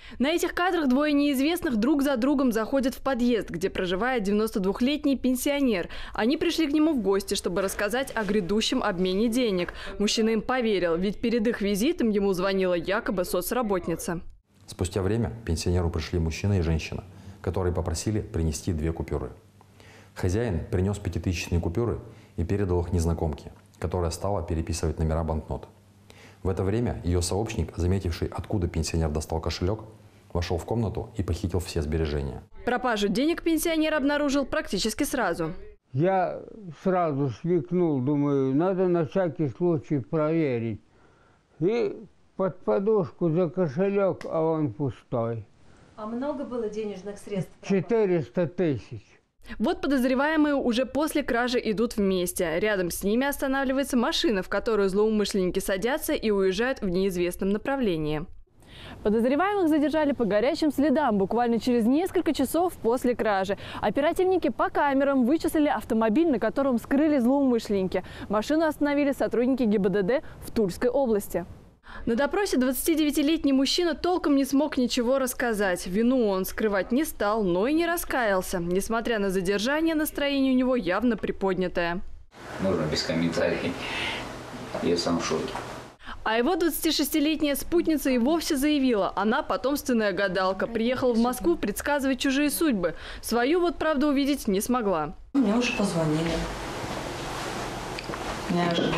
На этих кадрах двое неизвестных друг за другом заходят в подъезд, где проживает 92-летний пенсионер. Они пришли к нему в гости, чтобы рассказать о грядущем обмене денег. Мужчина им поверил, ведь перед их визитом ему звонила якобы соцработница. Спустя время к пенсионеру пришли мужчина и женщина, которые попросили принести 2 купюры. Хозяин принес 5000-ные купюры и передал их незнакомке, которая стала переписывать номера банкнот. В это время ее сообщник, заметивший, откуда пенсионер достал кошелек, вошел в комнату и похитил все сбережения. Пропажу денег пенсионер обнаружил практически сразу. Я сразу смекнул, думаю, надо на всякий случай проверить. И под подушку за кошелек, а он пустой. А много было денежных средств? 400 000. Вот подозреваемые уже после кражи идут вместе. Рядом с ними останавливается машина, в которую злоумышленники садятся и уезжают в неизвестном направлении. Подозреваемых задержали по горячим следам буквально через несколько часов после кражи. Оперативники по камерам вычислили автомобиль, на котором скрыли злоумышленники. Машину остановили сотрудники ГИБДД в Тульской области. На допросе 29-летний мужчина толком не смог ничего рассказать. Вину он скрывать не стал, но и не раскаялся. Несмотря на задержание, настроение у него явно приподнятое. Можно без комментариев. Я сам в шоке. А его 26-летняя спутница и вовсе заявила, она потомственная гадалка, приехала в Москву предсказывать чужие судьбы. Свою вот, правда, увидеть не смогла. Мне уже позвонили. Неожиданно.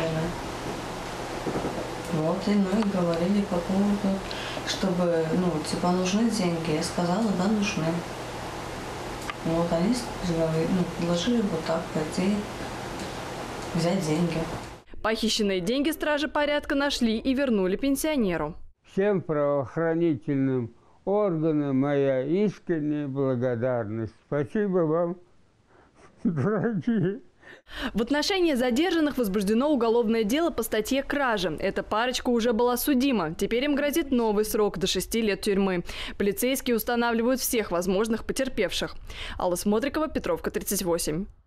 Вот, и мы говорили по поводу, чтобы, типа, нужны деньги. Я сказала, да, нужны. Вот они предложили вот так пойти взять деньги. Похищенные деньги стражи порядка нашли и вернули пенсионеру. Всем правоохранительным органам моя искренняя благодарность. Спасибо вам, дорогие. В отношении задержанных возбуждено уголовное дело по статье «Кража». Эта парочка уже была судима. Теперь им грозит новый срок до 6 лет тюрьмы. Полицейские устанавливают всех возможных потерпевших. Алла Смотрикова, Петровка, 38.